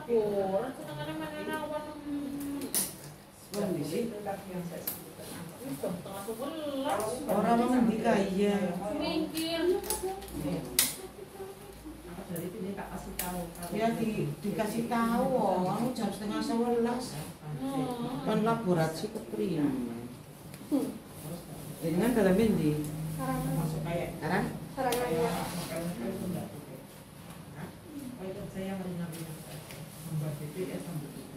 Orang senengannya mana awan. Kondisi Tengah 11. orang mau ngendi kaya. Minggir. Dari ini tak kasih tahu. Ya dikasih tahu, kamu jam 10:30. Kan laborasi kepriye. Dengan dalam ini. Masuk kayak Sekarang Sarangannya. saya meringan-ringan saja. Membuat BPS sambil itu.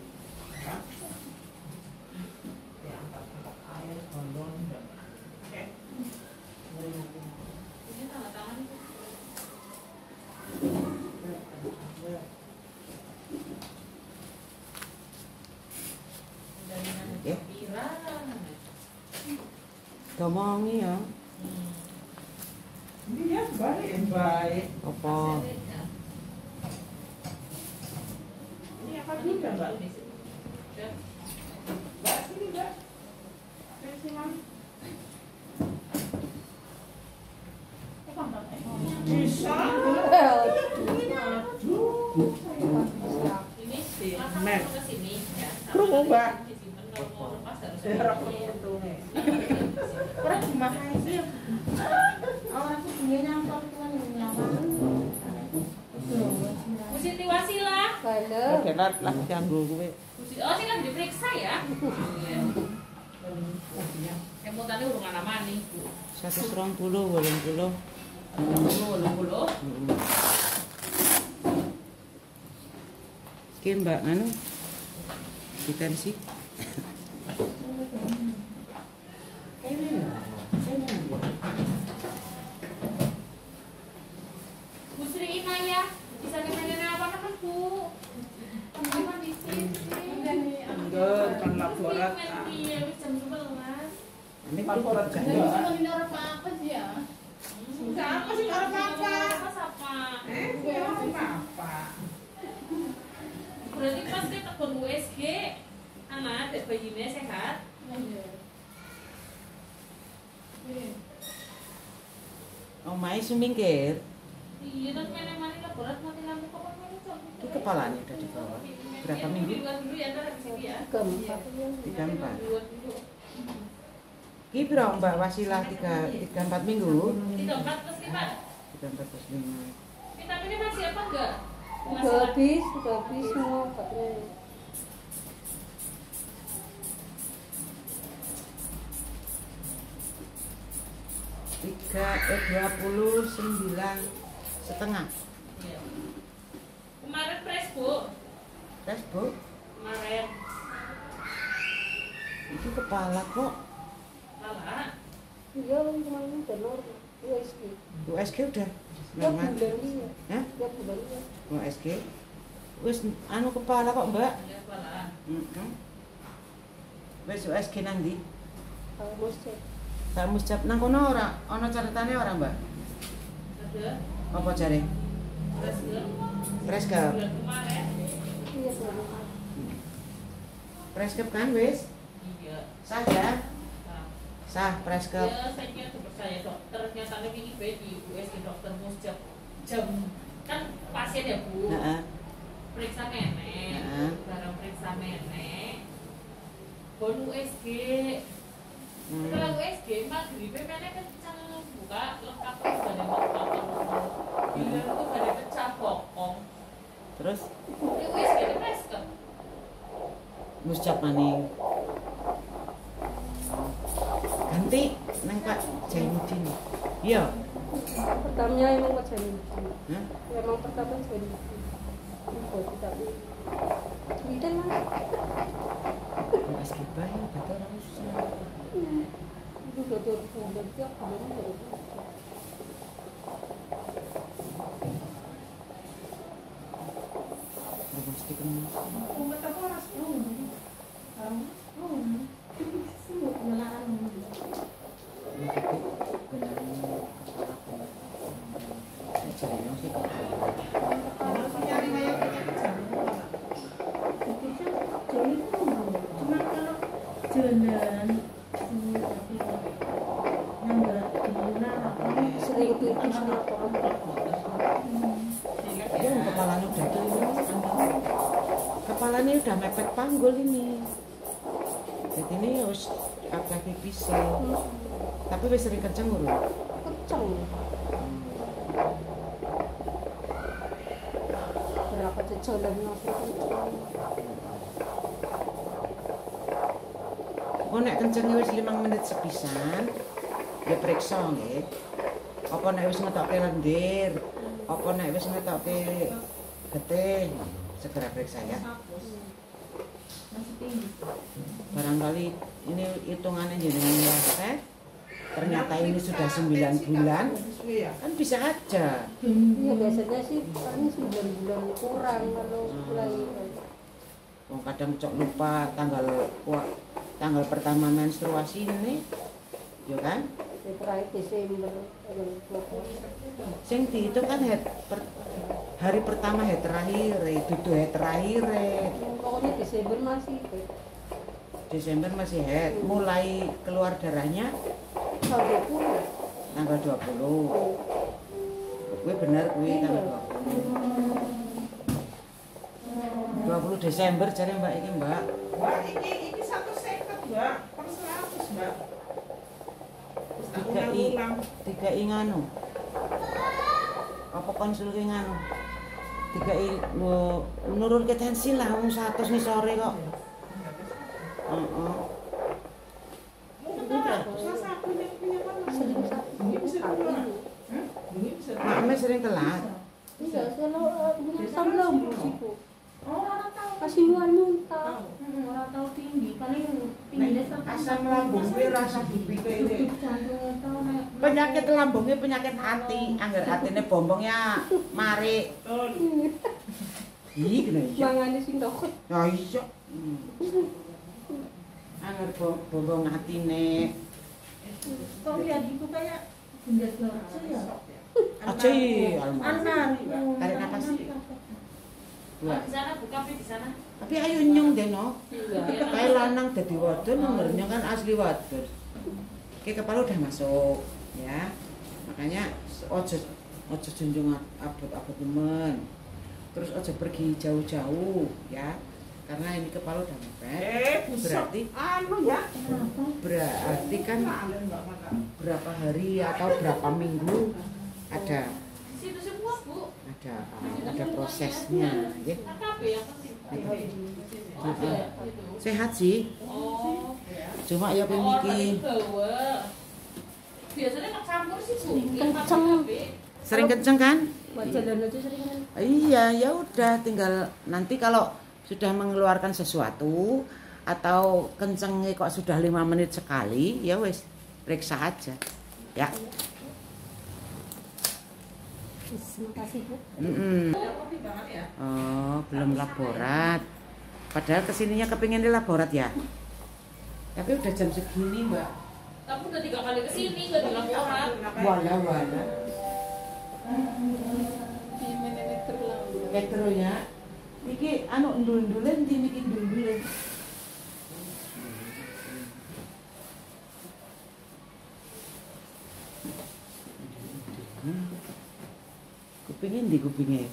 Ya, angkat air, gondong, dan oke. Meringan-ringan. Ini tanda tangan itu. Ya. Pirang. ngomongi ya. Ini ya baik. Apa? Ini apa juga mbak? Mbak sini mbak. Sini mami. Bisa. Ini masak Mek. ke sini ya. Kerungu, Mbak. Disimpan kalau mau lepas harus Serap untungnya. Orang gimana sih? Orang tuh punya nyangkut tuan nyaman. Bu Siti Wasila. Balik. Oke, lah ganggu kowe. Oh, sih kan diperiksa ya. Yang mau tadi urungan nama nih. 120, 80. 80. Oke, Mbak anu. Ditensi. Bu Sri Inaya, bisa dimainin apa kan Bu? Teman di sini. Enggak, kan laborat. Iya, jam 11. Ini Laborat Jadi juga. cuma ini orang apa sih ya? Siapa sih orang apa? Apa? Gue orang apa? Berarti pas dia telepon USG, anak adik bayinya sehat. omahe sumingkir. Iya, dan mana-mana laborat mati lampu kok Itu kepalanya udah di bawah. Berapa minggu? Dulu ya, ntar habis ini ya. Keempat. 34. Dua dulu. Ki piro Mbak Wasilah 3 4 minggu? 34 terus nih Pak. 3 4 plus 5. Vitaminnya masih apa enggak? Udah habis semua obatnya. Tiga 29 setengah. Iya. Kemarin press Bu. Tes Bu, Kemarin itu kepala kok lala. Iya, kemarin udah normal. USG. USG udah Ya normal. bulan ini. Hah? Ya bulan ini. USG. Wis anu kepala kok Mbak. Ya kepala. Heeh. Wis USG nang ndi? Kalau mau cek. Tak muscap nang kono ora ana catetane ora Mbak? Ada. Apa jare? Press Preskep. bulan kemarin. Iya bulan ini. Preskep kan wis? Iya. Sah ya? Nah. Sah preskep. Ya, saya kira percaya dokter nyatanya ini di USG dokter musjab jam kan pasien ya Bu. Heeh. Periksa nenek, Heeh. barang periksa nenek. Bon USG. Setelah USG maghrib nenek kencang buka lengkap badan lengkap. Bila itu badan pecah bokong. Terus Di USG di preskep. muscap maning. Ganti nang Pak Jainuddin. Iya. Pertamanya emang Pak Jani. Hah? Emang pertama Jani. Ini tapi tidak lah. USG bae betul ora usah. Itu udah 2000 tiap bulan dari Mesti kena. Obat apa harus semua pengenalan Kalau nyari kayak penyakit jadi cuma kalau jalan yang berat gimana sering pipis apa Dia kepalanya udah tuh. kan ini udah mepet panggul ini. Jadi ini harus agak bisa. Tapi wis sering kenceng urung. Kenceng. Berapa jalan nasi kenceng. Oh nek kencenge wis 5 menit sepisan, ya periksa nggih. Apa nek wis ngetokke lendir, apa nek wis ngetokke getih, segera periksa ya. Masih tinggi. Barangkali ini hitungannya jenengan resep, ternyata ini sudah 9 bulan, kan bisa aja. Ya biasanya sih paling 9 bulan kurang kalau mulai. Oh, kadang cok lupa tanggal pertama menstruasi ini, ya kan? Ya terakhir Desember. Sing dihitung kan hari pertama hari terakhir, dudu hari terakhir. Pokoknya Desember masih. Desember masih head, mulai keluar darahnya Tanggal 20. tanggal 20. Gue bener gue tanggal 20 Desember cari Mbak ini Mbak. Mbak, ini 150 Mbak, per 100 Mbak. Tiga nganu. Apa konsul ki nganu? Nurun ke tensi lah wong 100 nih sore kok. Heeh. Maknya sering telat. Enggak, selalu sambil siku. Kasih muntah. Orang tahu tinggi, paling tingginya Asam lambung kuwi rasa dipikir. Penyakit lambungnya penyakit hati, anggar hatine bombongnya mari. Ih, kena iya. Mangane sing dokot. Ya iya. Anggar bombong hatine. Kok lihat itu kayak benda kecil ya? Aja Anak. Tarik napas. Dua. Di sana buka di sana. Tapi ayo nyong deh no. Iya. Kayak lanang dadi wadon, nomornya kan asli wadon. Oke, kepala udah masuk, ya. Makanya ojo junjung abot-abot temen. Terus ojo pergi jauh-jauh, ya. Karena ini kepala udah mepet. Berarti ya. berarti kan berapa hari atau berapa minggu ada Situ semua, Bu. ada prosesnya, ya. KKB yang penting. Sehat sih. Oh. Cuma ya pemikir Biasanya tak campur sih, Bu. Kenceng. sering kenceng kan? Buat jalan aja sering. Iya, ya udah tinggal nanti kalau sudah mengeluarkan sesuatu atau kencengnya kok sudah 5 menit sekali, ya wes periksa aja. Ya. Terima kasih, Bu. Oh, belum laborat. Padahal kesininya kepingin di laborat ya. Tapi udah jam segini, Mbak. Tapi udah 3 kali kesini, nggak di laporan. Wala. Metro ya. Iki anu ndul-ndulen di bikin ndul-ndulen. Kupingin di kupingnya.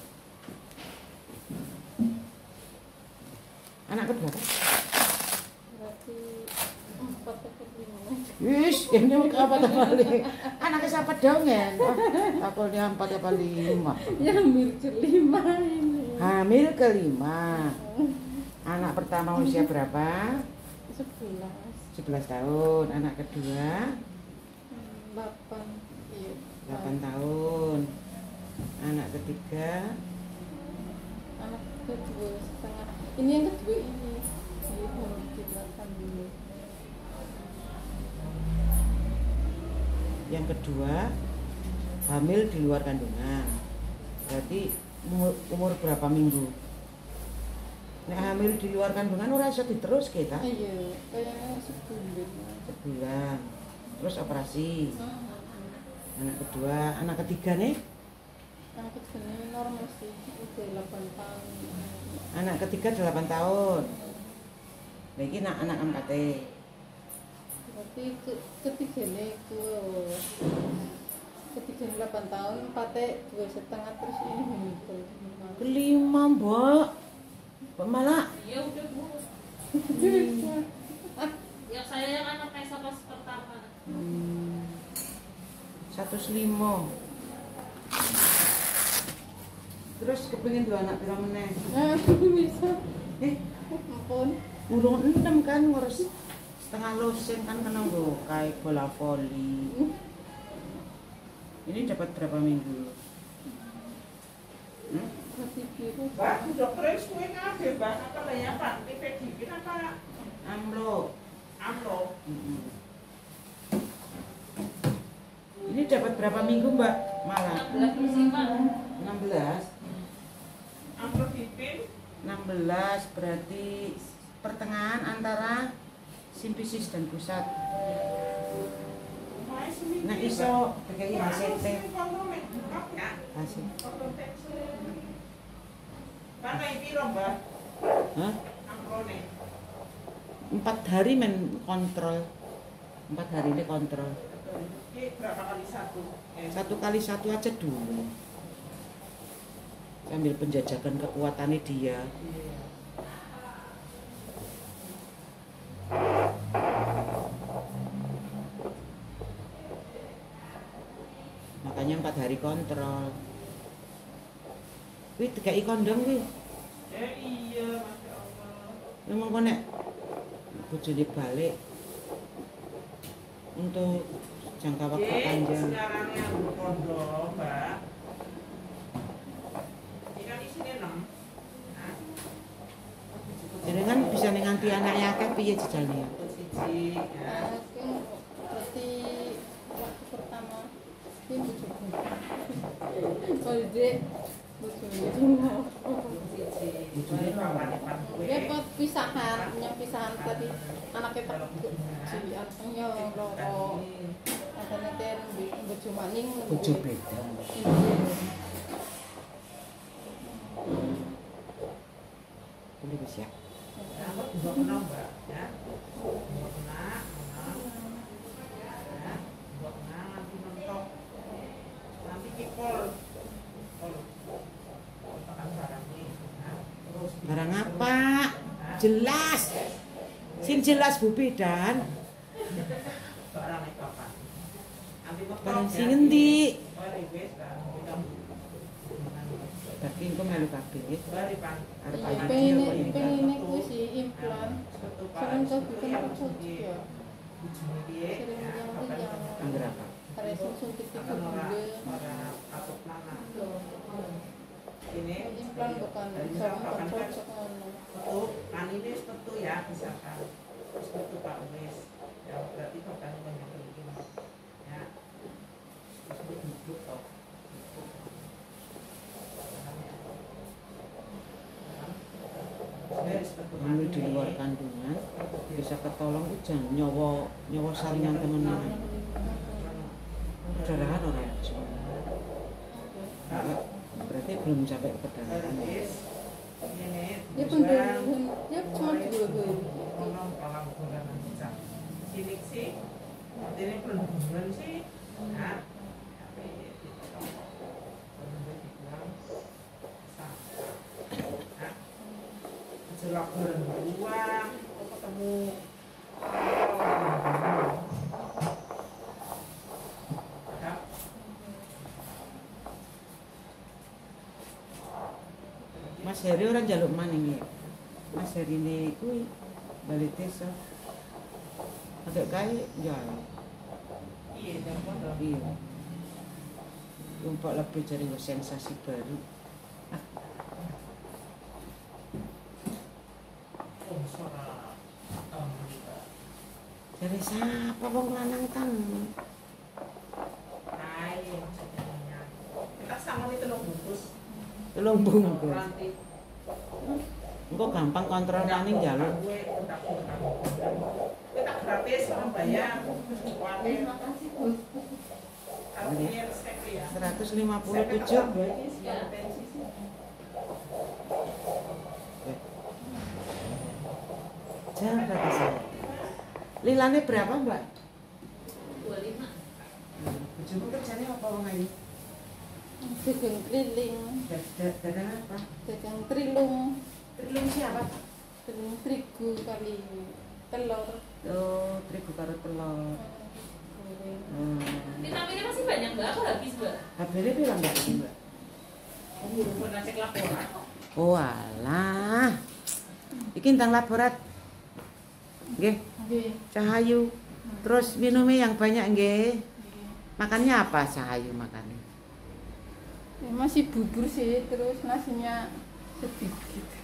Anak kedua kan? Berarti 4 atau 5. Wis, ini apa balik? Anaknya siapa dong ya? Aku dia 4 apa 5. Ya hampir 5 ini. Hamil kelima. Anak pertama usia berapa? 11. 11 tahun. Anak kedua 8. Iya. 8 tahun. Anak ketiga Anak kedua setengah. Ini yang kedua ini. Ini harus dilakukan dulu. yang kedua hamil di luar kandungan. Berarti umur berapa minggu? Nek hamil di luar kandungan ora iso diterus kita. Iya, kayaknya sebulan. Sebulan. Terus operasi. Anak kedua, anak ketiga nih? Anak ketiga ini normal sih, udah 8 tahun. Anak ketiga 8 tahun. Nah, ini anak empatnya. Berarti ketiganya itu ketiganya 8 tahun, empatnya 2,5 terus ini hamil kelima. Kelima, Mbak. Kok malah Iya udah Bu. Yang saya yang anaknya sama pertama. 105. Terus kepengin dua anak pira meneh? Nah, bisa. Ampun. Urung entem kan ngurus setengah lusin kan kena nggo kayak bola voli. Ini dapat berapa minggu? Masih biru. Mbak, dokternya suwe kabeh, Mbak. Apa lah ya, Pak? Dipedikin apa? Amlo. Amlo. Ini dapat berapa minggu, Mbak? Malah 16 musiman. 16. Amlo dipin. 16 berarti pertengahan antara simfisis dan pusat. Nah iso PKI HCT. Hasil. Mana yang piro, Mbak? Hah? Amlone. 4 hari men kontrol. 4 hari ini kontrol. Ini berapa kali satu? 1 kali 1 aja dulu. Sambil penjajakan kekuatannya dia. Makanya 4 hari kontrol. Wih, 3 kondom wih. Iya, Masya Allah. Memang kok nek bojone balik untuk jangka waktu panjang. Sekarang yang kondom, Mbak. Ini kan isinya 6. Nah, Jadi kan bisa nganti anaknya akeh piye jejalnya. siji, ya. Berarti waktu pertama ini bujuku. Kalau dek bujuku mau. Siji. Ya kok pisahan, yang pisahan tadi anaknya tak si anaknya loro. Katanya kan buju maning. Bojo beda. Boleh wis ya. Aku juga kenal, Mbak, ya. Juga kenal, ya. Juga kenal, nanti mentok. Nanti kipol. Makan barang nih, ya. Terus Barang apa? Jelas. Sing jelas Bu Bidan. barang itu apa? Nanti mentok, Barang ya. sing endi? Mari, wes, Mbak. Kita Berarti engko melu kabeh. mari, Pak. Arep Iya, aja pengen kok ini. pengen aku sih implan. Sering kau bikin aku ya. Sering yang yang Angger apa? karena suntik itu juga. Ini Implan bukan sama kontrol sekolah. Tentu, kan ini tentu ya, misalkan terus tentu Pak Uwes, ya berarti bapak banyak ini, ya terus itu duduk toh, Lalu di luar kandungan bisa ketolong itu jangan nyawa saringan teman-teman. Perdarahan orang Enggak, berarti belum sampai perdarahan. Dia pendudukan dia cuma dua Sini sih, ini perhubungan sih, nah, jelak berdua, ketemu Mas Heri orang jaluk maning ya. Mas Heri ini kuwi balik desa. Agak kaya jaluk. iya, jangan dong. Iya. Lumpak lebih cari sensasi baru. Dari siapa bang lanang kan? Ayo, maksudnya kita sama itu loh bungkus. Tolong bungkus. Nanti Engko gampang kontrol maning jaluk. kita gratis orang bayar. Kalau dia resep ya. 157. Ya. Jangan berapa saya. Lilane berapa mbak? 25. Bujumu kerjanya apa bang ini? dagang keliling, Dagang apa? dagang trilung. Trilung siapa? Tepung terigu kali telur. Oh, terigu karo telur. Vitaminnya masih banyak Mbak, apa habis Mbak? Habisnya bilang enggak ini, Mbak? Belum pernah cek laporan kok. Oh alah. Iki tentang laborat. Nggih, Nggih. Cahayu. Terus minumnya yang banyak nggih. Makannya apa Cahayu makannya? Ya, masih bubur sih, terus nasinya sedikit.